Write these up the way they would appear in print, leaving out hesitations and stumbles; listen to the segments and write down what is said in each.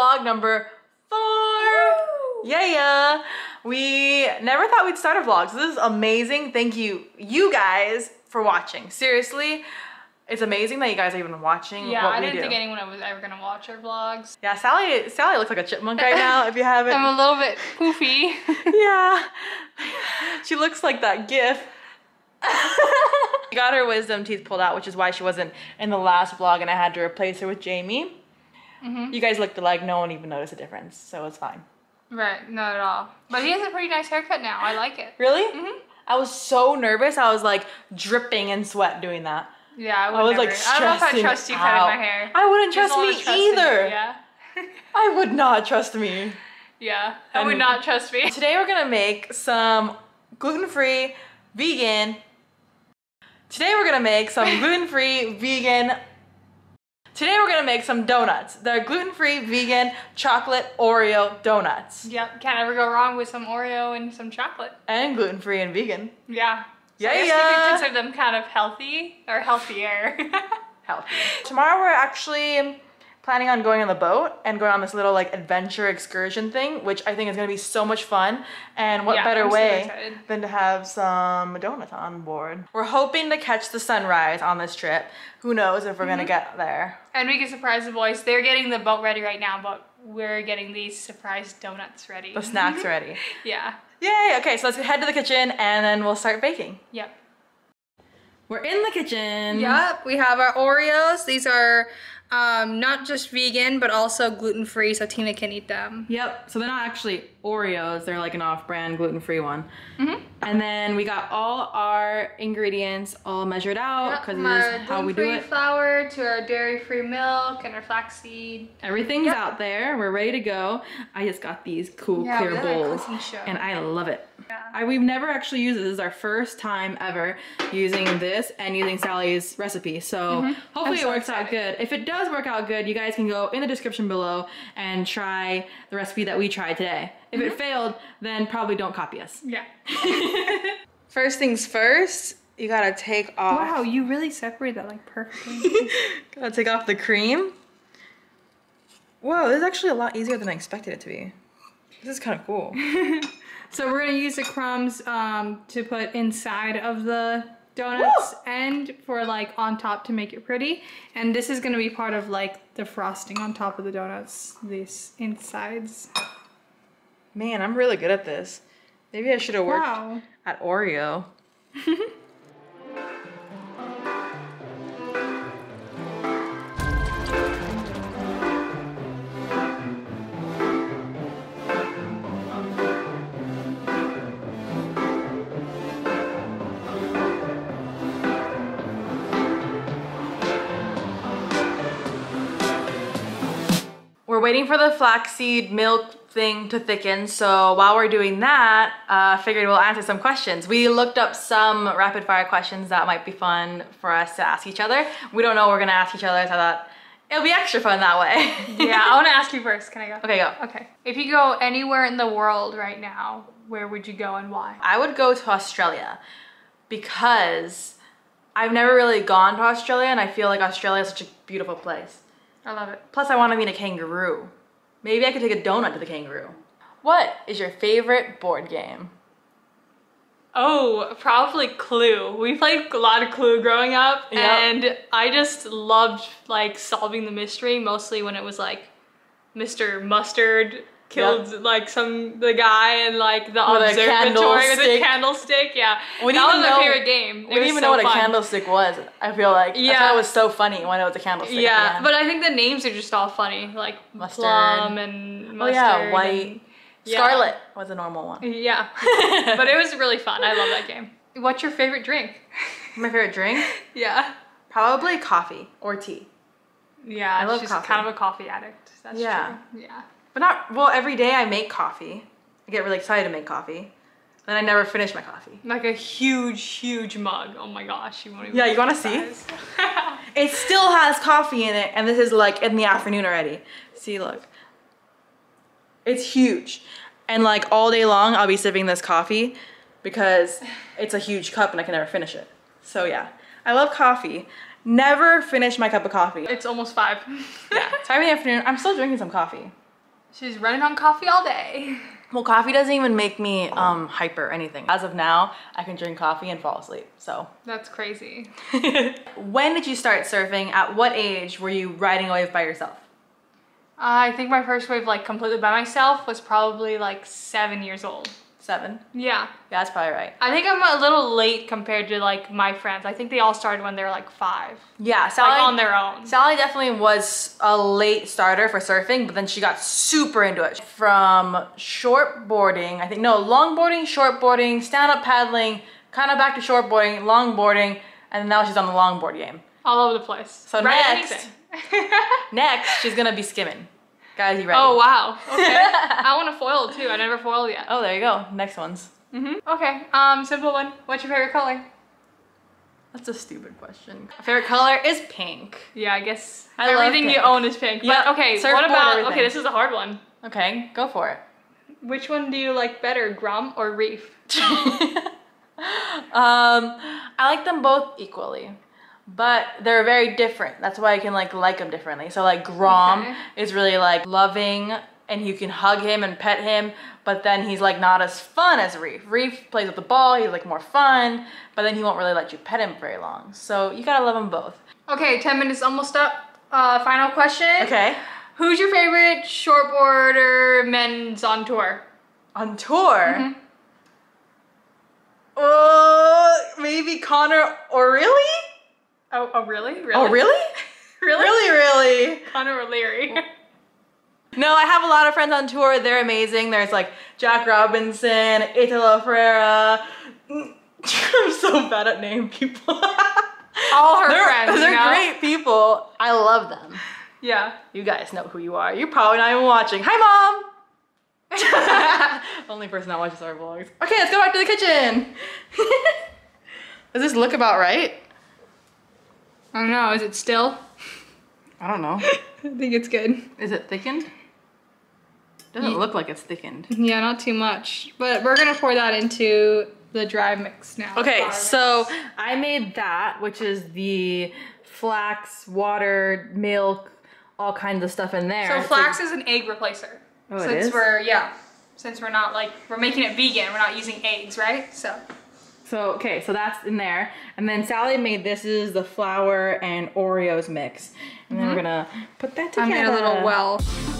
vlog number 4. Woo! Yeah. We never thought we'd start a vlog, so this is amazing. Thank you guys for watching. Seriously, it's amazing that you guys are even watching what we do. Yeah, I didn't think anyone was ever gonna watch our vlogs. Yeah, Sally looks like a chipmunk right now, if you haven't. I'm a little bit poofy. Yeah. She looks like that gif. She got her wisdom teeth pulled out, which is why she wasn't in the last vlog and I had to replace her with Jamie. You guys looked alike, no one even noticed a difference, so it's fine. Right, not at all. But he has a pretty nice haircut now. I like it. Really? I was so nervous. I was like dripping in sweat doing that. Yeah, I was never. like I don't know if I trust you cutting my hair. I wouldn't trust me either. Yeah. I would not trust me. Yeah, I would not trust me. Today we're gonna make some gluten-free, vegan. Today we're gonna make some gluten-free, vegan. Today we're gonna make some donuts. They're gluten-free, vegan, chocolate Oreo donuts. Yep, can't ever go wrong with some Oreo and some chocolate. And gluten-free and vegan. Yeah. So I guess you could consider them kind of healthy or healthier. Healthy. Tomorrow we're actually planning on going on the boat and going on this little like adventure excursion thing, which I think is gonna be so much fun. And what better way than to have some donuts on board. We're hoping to catch the sunrise on this trip. Who knows if we're gonna get there. And we can surprise the boys. They're getting the boat ready right now, but we're getting these surprise donuts ready. The snacks ready. Yeah. Yay! Okay, so let's head to the kitchen and then we'll start baking. Yep. We're in the kitchen. Yep, we have our Oreos. These are not just vegan, but also gluten-free, so Tina can eat them. Yep, so they're not actually Oreos, they're like an off-brand gluten-free one. And then we got all our ingredients all measured out, because this is how we do it. Flour to our dairy-free milk and our flaxseed. Everything's out there, we're ready to go. I just got these cool clear bowls, and I love it. Yeah. We've never actually used it. This is our first time ever using this and using Sally's recipe. So hopefully it works out good. If it does work out good, you guys can go in the description below and try the recipe that we tried today. If it failed, then probably don't copy us. Yeah. First things first, you gotta take off. Wow, you really separate that like perfectly. Gotta take off the cream. Whoa, this is actually a lot easier than I expected it to be. This is kind of cool. So we're gonna use the crumbs to put inside of the donuts and for like on top to make it pretty. And this is gonna be part of like the frosting on top of the donuts, these insides. Man, I'm really good at this. Maybe I should have worked at Oreo. We're waiting for the flaxseed milk thing to thicken, so while we're doing that, figured we'll answer some questions. We looked up some rapid fire questions that might be fun for us to ask each other. We don't know what we're gonna ask each other, so I thought it'll be extra fun that way. Yeah, I wanna ask you first. Can I go? Okay, go. Okay. If you go anywhere in the world right now, where would you go and why? I would go to Australia because I've never really gone to Australia and I feel like Australia is such a beautiful place. I love it. Plus I want to meet a kangaroo. Maybe I could take a donut to the kangaroo. What is your favorite board game? Oh, probably Clue. We played a lot of Clue growing up, and I just loved like solving the mystery, mostly when it was like Mr. Mustard killed like the guy and like the observatory with a candlestick. Yeah, that was my favorite game. We didn't even know what a candlestick was. I feel like I thought it was so funny when it was a candlestick. Yeah, but I think the names are just all funny, like mustard. Plum and mustard. Oh yeah, white. Scarlet was a normal one. Yeah, but it was really fun. I love that game. What's your favorite drink? My favorite drink? Yeah. Probably coffee or tea. Yeah, I love coffee. She's kind of a coffee addict. That's true. Yeah. But not, well, every day I make coffee. I get really excited to make coffee. Then I never finish my coffee. Like a huge, huge mug. Oh my gosh, you won't even you wanna see? It still has coffee in it, and this is like in the afternoon already. See, look. It's huge. And like all day long, I'll be sipping this coffee because it's a huge cup and I can never finish it. So yeah, I love coffee. Never finish my cup of coffee. It's almost 5. Yeah, it's 5 in the afternoon. I'm still drinking some coffee. She's running on coffee all day. Well, coffee doesn't even make me hyper or anything. As of now, I can drink coffee and fall asleep, so. That's crazy. When did you start surfing? At what age were you riding a wave by yourself? I think my first wave like completely by myself was probably like 7 years old. 7? Yeah. That's probably right. I think I'm a little late compared to like my friends. I think they all started when they were like 5. Yeah, Sally, like on their own. Sally definitely was a late starter for surfing, but then she got super into it. From shortboarding, longboarding, shortboarding, stand-up paddling, kind of back to shortboarding, longboarding, and now she's on the longboard game. All over the place. So next, she's gonna be skimming. Guys, you ready? Oh, wow. Okay. I want to foil too. I never foiled yet. Oh, there you go. Next ones. Okay. Simple one. What's your favorite color? That's a stupid question. My favorite color is pink. Yeah, I guess everything you own is pink. Yeah. But okay, what about, okay, this is a hard one. Okay, go for it. Which one do you like better, Grom or Reef? I like them both equally. But they're very different. That's why I can like them differently. So like Grom is really like loving and you can hug him and pet him, but then he's like not as fun as Reef. Reef plays with the ball, he's like more fun, but then he won't really let you pet him very long. So you gotta love them both. Okay, 10 minutes almost up. Final question. Okay. Who's your favorite shortboarder men's on tour? On tour? Maybe Connor O'Reilly? Oh, really? Really? Oh, really? Really? Really? Connor O'Leary. No, I have a lot of friends on tour. They're amazing. There's like Jack Robinson, Italo Ferreira. I'm so bad at naming people. All her friends, They're great people. I love them. Yeah. You guys know who you are. You're probably not even watching. Hi, Mom! Only person that watches our vlogs. Okay, let's go back to the kitchen. Does this look about right? I don't know. Is it still? I don't know. I think it's good. Is it thickened? Doesn't look like it's thickened. Yeah, not too much. But we're gonna pour that into the dry mix now. Okay, so I made that, which is the flax, water, milk, all kinds of stuff in there. So flax is an egg replacer. Oh, it is? Since we're not like, we're making it vegan, we're not using eggs, right? So okay, so that's in there. And then Sally made this is the flour and Oreos mix. And then we're gonna put that together. I made a little well.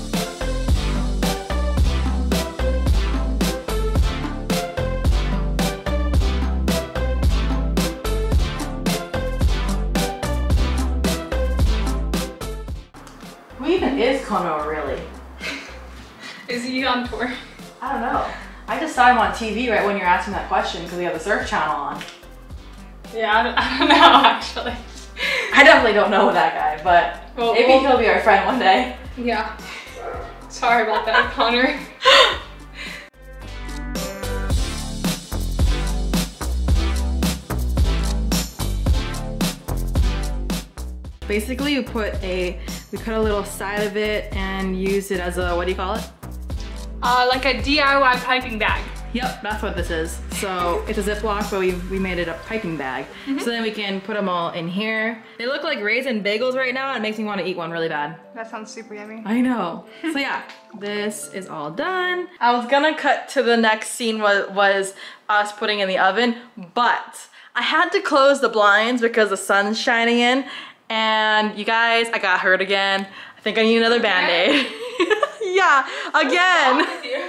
Who even is Connor O'Reilly? Is he on tour? I don't know. I just saw him on TV right when you're asking that question because we have the Surf Channel on. Yeah, I don't know actually. I definitely don't know that guy, but maybe he'll be our friend one day. Yeah. Sorry about that, Connor. Basically, we cut a little side of it and use it as a, what do you call it? Like a DIY piping bag. Yep, that's what this is. So it's a Ziploc, but we made it a piping bag. So then we can put them all in here. They look like raisin bagels right now, and it makes me want to eat one really bad. That sounds super yummy. I know. So yeah, this is all done. I was gonna cut to the next scene was us putting in the oven, but I had to close the blinds because the sun's shining in, and you guys, I got hurt again. I think I need another Band-Aid. Yeah, again.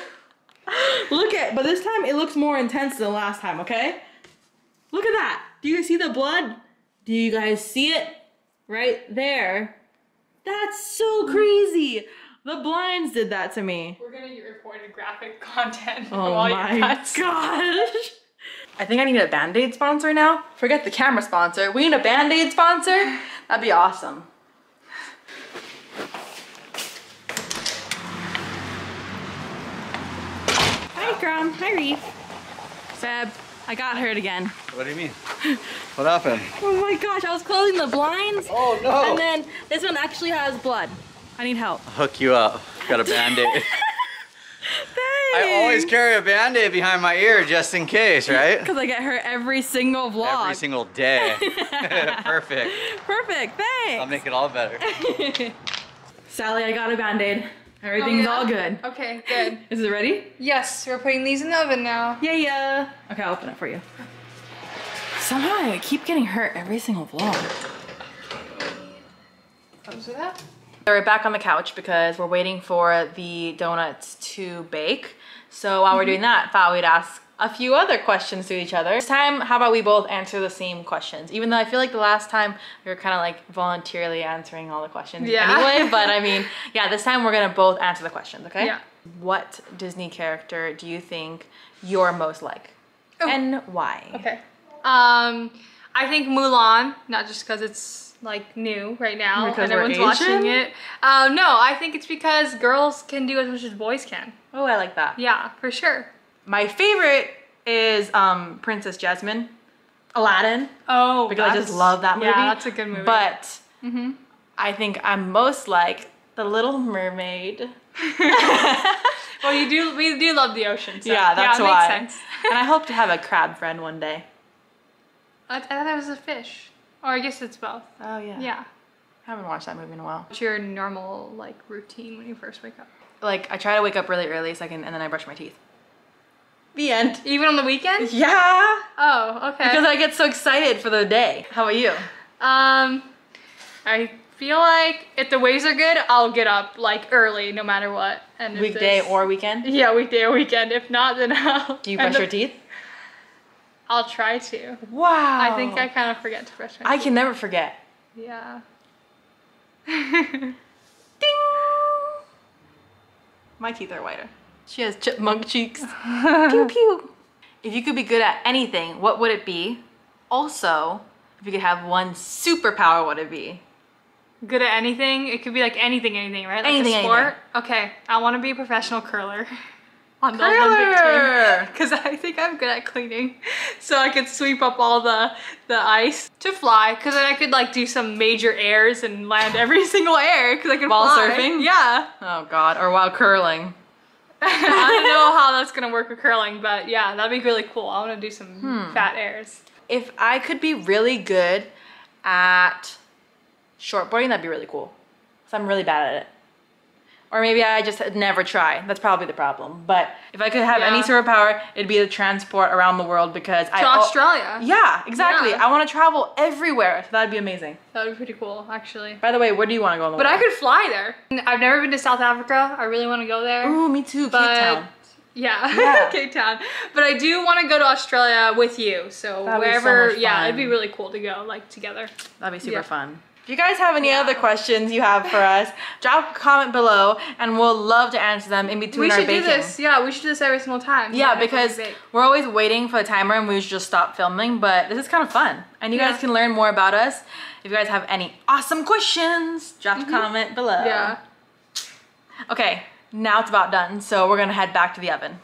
But this time it looks more intense than last time, okay? Look at that. Do you see the blood? Do you guys see it? Right there. That's so crazy. The blinds did that to me. We're gonna get reported graphic content for oh all my your cuts. Gosh. I think I need a Band-Aid sponsor now. Forget the camera sponsor. We need a Band-Aid sponsor? That'd be awesome. Hi, Grom. Hi, Reef. Seb, I got hurt again. What do you mean? What happened? Oh my gosh, I was closing the blinds. Oh no! And then this one actually has blood. I need help. I'll hook you up. Got a Band-Aid. Thanks. I always carry a Band-Aid behind my ear just in case, right? Because I get hurt every single vlog. Every single day. Perfect. Perfect, thanks. I'll make it all better. Sally, I got a Band-Aid. Everything's all good. Okay, good. Is it ready? Yes, we're putting these in the oven now. Yeah. Okay, I'll open it for you. Somehow I keep getting hurt every single vlog. Close with that. So we're back on the couch because we're waiting for the donuts to bake. So while we're doing that, I thought we'd ask a few other questions to each other. This time, how about we both answer the same questions? Even though I feel like the last time we were kind of like voluntarily answering all the questions anyway. But I mean, yeah, this time we're gonna both answer the questions, okay? Yeah. What Disney character do you think you're most like? Oh. And why? Okay. I think Mulan, not just because it's like new right now because and everyone's watching it. No, I think it's because girls can do as much as boys can. Oh, I like that. Yeah, for sure. My favorite is Princess Jasmine, Aladdin. Oh, because I just love that movie. Yeah, that's a good movie. But I think I'm most like the Little Mermaid. Well, we do love the ocean. So yeah, that's why. Makes sense. And I hope to have a crab friend one day. I thought that was a fish. Or I guess it's both. Oh yeah. Yeah. I haven't watched that movie in a while. What's your normal like routine when you first wake up? Like I try to wake up really early so and then I brush my teeth. The end. Even on the weekend? Yeah. Oh, okay. Because I get so excited for the day. How about you? I feel like if the waves are good, I'll get up like early no matter what. And weekday or weekend? Yeah, weekday or weekend. If not, then I'll... Do you brush your teeth? I'll try to. Wow. I think I kind of forget to brush my teeth. I can never forget. Yeah. Ding! My teeth are whiter. She has chipmunk cheeks. Pew pew. If you could be good at anything, what would it be? Also, if you could have one superpower, what would it be? Good at anything? It could be like anything, right? Like anything, a sport? anything. Okay, I want to be a professional curler. On the Olympic team. Because I think I'm good at cleaning. So I could sweep up all the ice. To fly, because then I could like do some major airs and land every single air because I can while fly. Surfing? Yeah. Oh god, or while curling. I don't know how that's gonna work with curling, but yeah, that'd be really cool. I want to do some fat airs. If I could be really good at shortboarding, that'd be really cool. So I'm really bad at it. Or maybe I just never try. That's probably the problem. But if I could have any superpower, it'd be to transport around the world because to Australia. Yeah, exactly. Yeah. I want to travel everywhere. So that'd be amazing. That would be pretty cool, actually. By the way, where do you want to go in the world? But I could fly there. I've never been to South Africa. I really want to go there. Ooh, me too. Cape Town. Yeah, Cape Town. But I do want to go to Australia with you. So that'd wherever, be so much fun. it'd be really cool to go like together. That'd be super fun. If you guys have any other questions you have for us, drop a comment below and we'll love to answer them in between our baking. We should do this. Yeah, we should do this every single time. Yeah, because we're always waiting for the timer and we should just stop filming, but this is kind of fun. And you guys can learn more about us. If you guys have any awesome questions, drop a comment below. Yeah. Okay, now it's about done, so we're gonna head back to the oven.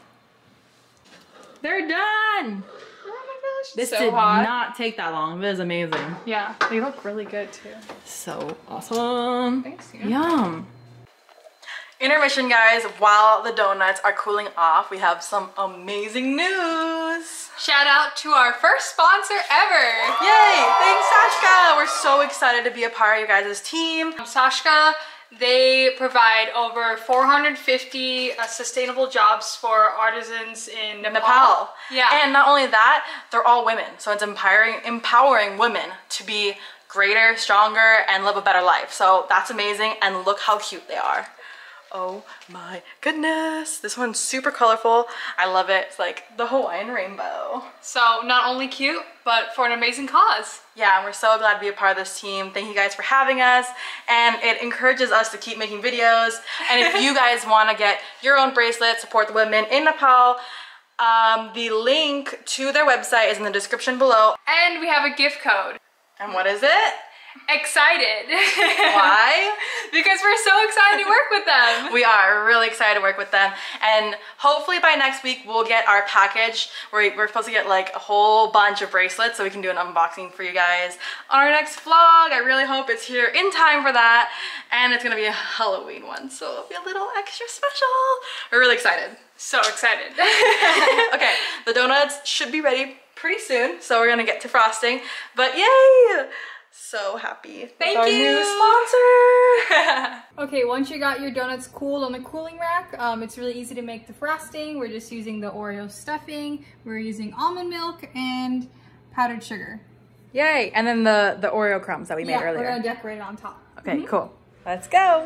They're done! This did not take that long. This is amazing. Yeah, they look really good too. So awesome. Thanks. Yum. Intermission, guys. While the donuts are cooling off, we have some amazing news. Shout out to our first sponsor ever. Yay! Thanks, Sashka. We're so excited to be a part of you guys' team. Sashka, they provide over 450 sustainable jobs for artisans in Nepal. Yeah. And not only that, they're all women. So it's empowering women to be greater, stronger, and live a better life. So that's amazing. And look how cute they are. Oh my goodness. This one's super colorful. I love it. It's like the Hawaiian rainbow. So not only cute, but for an amazing cause. Yeah, and we're so glad to be a part of this team. Thank you guys for having us. And it encourages us to keep making videos. And if you guys want to get your own bracelet, support the women in Nepal, the link to their website is in the description below. And we have a gift code. And what is it? Excited. Why? Because we're so excited to work with them. We are really excited to work with them, and hopefully by next week we'll get our package where we're supposed to get like a whole bunch of bracelets so we can do an unboxing for you guys on our next vlog. I really hope it's here in time for that, and it's gonna be a Halloween one, so it'll be a little extra special. We're really excited. So excited. Okay, the donuts should be ready pretty soon, so we're gonna get to frosting, but yay! So happy. Thank Our you. New sponsor. Okay, once you got your donuts cooled on the cooling rack, it's really easy to make the frosting. We're just using the Oreo stuffing. We're using almond milk and powdered sugar. Yay! And then the Oreo crumbs that we made earlier. We're gonna decorate it on top. Okay, cool. Let's go.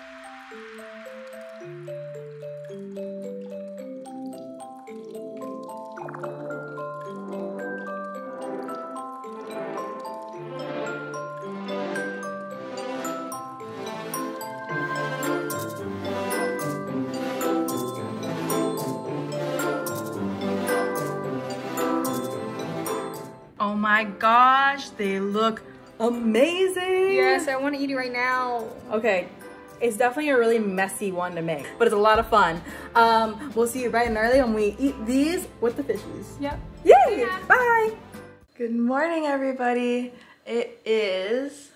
Oh my gosh, they look amazing. Yes, I want to eat it right now. Okay, it's definitely a really messy one to make, but it's a lot of fun. We'll see you bright and early when we eat these with the fishies. Yep. Yay! Yeah. Bye! Good morning, everybody. It is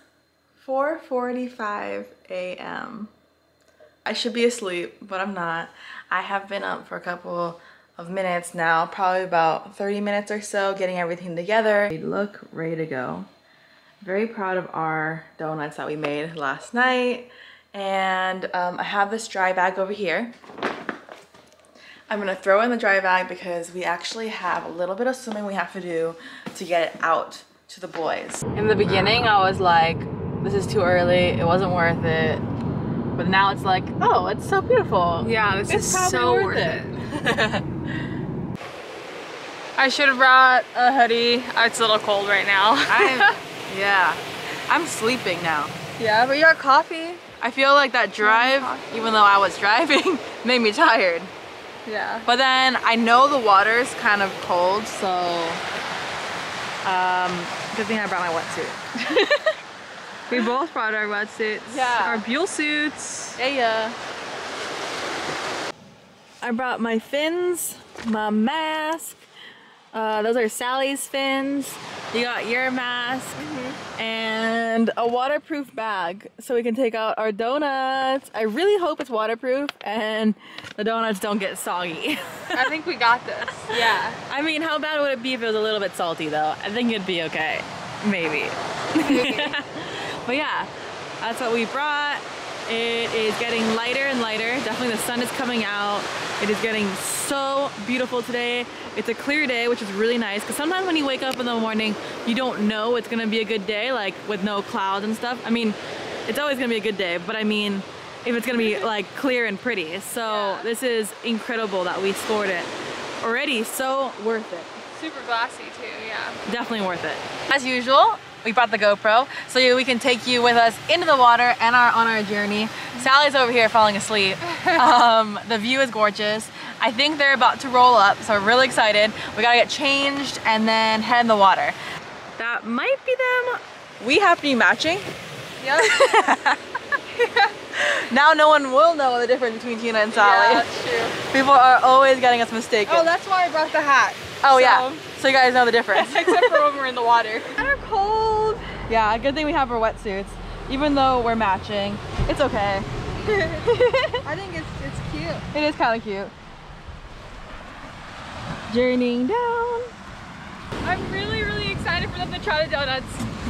4:45 a.m. I should be asleep, but I'm not. I have been up for a couple of minutes now, probably about 30 minutes or so, getting everything together. We look ready to go. Very proud of our donuts that we made last night. And I have this dry bag over here. I'm gonna throw in the dry bag because we actually have a little bit of swimming we have to do to get it out to the boys. In the beginning, I was like, this is too early, it wasn't worth it. But now it's like, oh, it's so beautiful. Yeah, this is so worth it. I should have brought a hoodie. It's a little cold right now. Yeah, I'm sleeping now. Yeah, but you got coffee. I feel like that drive, even though I was driving, made me tired. Yeah. But then I know the water's kind of cold, so good thing I brought my wetsuit. We both brought our wetsuits. Yeah. Our Buell suits. Yeah. I brought my fins, my mask. Those are Sally's fins. You got your mask and a waterproof bag so we can take out our donuts. I really hope it's waterproof and the donuts don't get soggy. I think we got this. Yeah. I mean, how bad would it be if it was a little bit salty though? I think it'd be okay. Maybe. But yeah, that's what we brought. It is getting lighter and lighter. Definitely the sun is coming out. It is getting so beautiful today. It's a clear day, which is really nice because sometimes when you wake up in the morning, you don't know it's gonna be a good day, like with no clouds and stuff. I mean, it's always gonna be a good day, but I mean, if it's gonna be like clear and pretty. So this is incredible that we scored it already. So worth it. Super glassy too, yeah. Definitely worth it. As usual, we brought the GoPro so we can take you with us into the water and on our journey. Sally's over here falling asleep. The view is gorgeous. I think they're about to roll up, so we're really excited. We gotta get changed and then head in the water. That might be them. We have to be matching. Yep. Now no one will know the difference between Tina and Sally. Yeah, that's true. People are always getting us mistaken. Oh, that's why I brought the hat. Oh, so, yeah. So you guys know the difference. Except for when we're in the water. They're cold. Yeah, good thing we have our wetsuits. Even though we're matching, it's okay. I think it's cute. It is kind of cute. Journeying down. I'm really, really excited for them to try the donuts.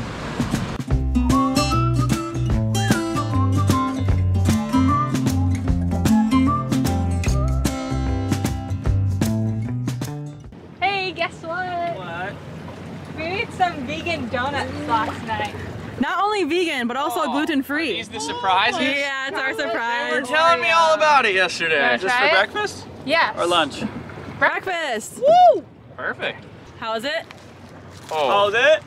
Hey, guess what? What? We made some vegan donuts last night. Not only vegan, but also gluten-free. Are these the surprises? Yeah, it's our You were surprise. telling me all about it yesterday. Just for try it? breakfast? Yes. Or lunch? Breakfast. Woo! Perfect. How is it? Oh. How's it?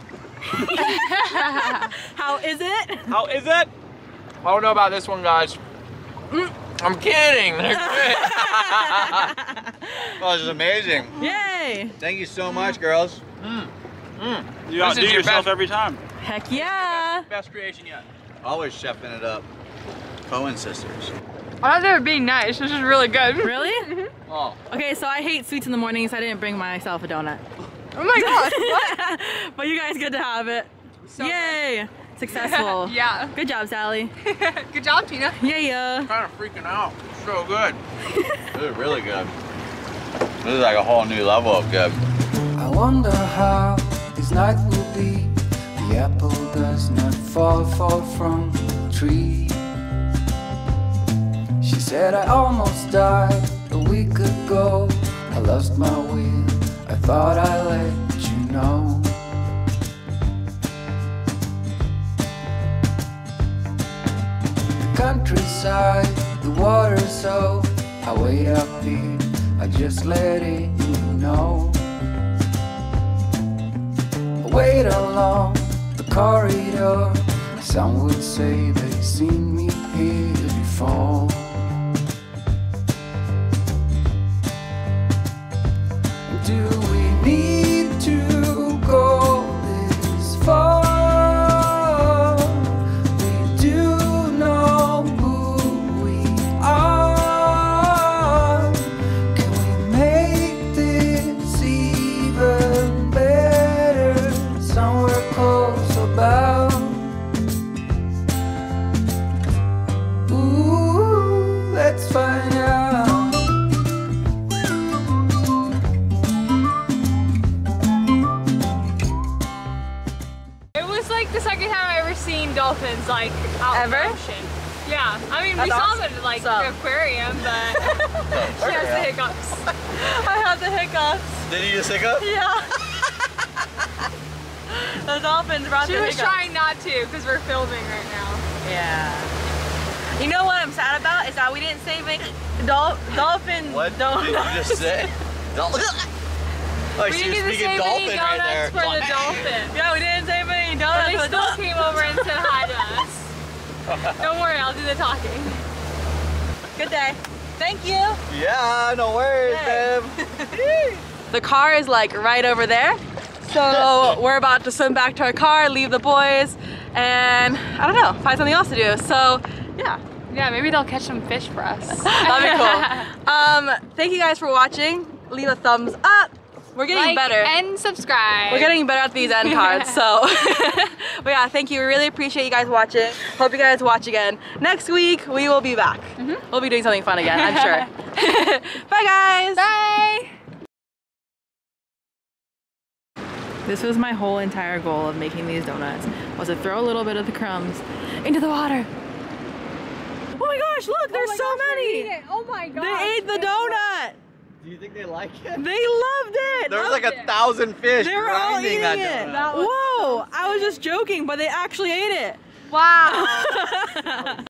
How is it? How is it? I don't know about this one, guys. I'm kidding. They're good. Oh, this is amazing. Yay! Thank you so much, girls. You outdo yourself every time. Heck yeah! Best creation yet. Always chefing it up. Cohen sisters. I thought they were being nice. This is really good. Really? Oh. Okay, so I hate sweets in the morning, so I didn't bring myself a donut. Oh my gosh, what? But you guys get to have it. So yay! Successful. Yeah. Good job, Sally. Good job, Tina. Yeah. I'm kind of freaking out. It's so good. This is really good. This is like a whole new level of good. I wonder how this night will be. The The apple does not fall far from the tree. She said I almost died a week ago. I lost my will, I thought I'd let you know. The countryside, the water so I wait up here, I just let it you know. I wait along the corridor, some would say they've seen me here before. Do we need to go this far? We do know who we are. Can we make this even better? Somewhere close about. Ooh, let's find out. The second time I ever seen dolphins like out in the ocean. Yeah, I mean we saw them at like the aquarium, but she has the hiccups. I had the hiccups. Did you just hiccup? Yeah. The dolphins brought the hiccups. She was trying not to because we're filming right now. Yeah. You know what I'm sad about is that we didn't save any dolphin What donuts. did you just say? We didn't even save any donuts for the dolphin. Yeah, we didn't save any donuts. But they still came over and said hi to us. Don't worry, I'll do the talking. Good day. Thank you. Yeah, no worries, babe. The car is like right over there. So we're about to swim back to our car, leave the boys, and I don't know, find something else to do. So yeah. Yeah, maybe they'll catch some fish for us. That'd be cool. Thank you guys for watching. Leave a thumbs up. We're getting better. And subscribe. We're getting better at these end cards, so. But yeah, thank you. We really appreciate you guys watching. Hope you guys watch again. Next week, we will be back. We'll be doing something fun again, I'm sure. Bye guys. Bye. This was my whole entire goal of making these donuts, was to throw a little bit of the crumbs into the water. Oh my gosh, look, there's so many. Oh my god. They ate the donut. Do you think they like it? They loved it. There was like 1,000 fish They were all eating that it. donut. Whoa, I was just joking, but they actually ate it. Wow.